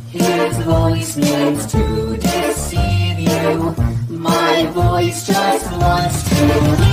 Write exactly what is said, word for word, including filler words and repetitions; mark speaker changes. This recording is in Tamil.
Speaker 1: His voice means to deceive you. My voice just wants to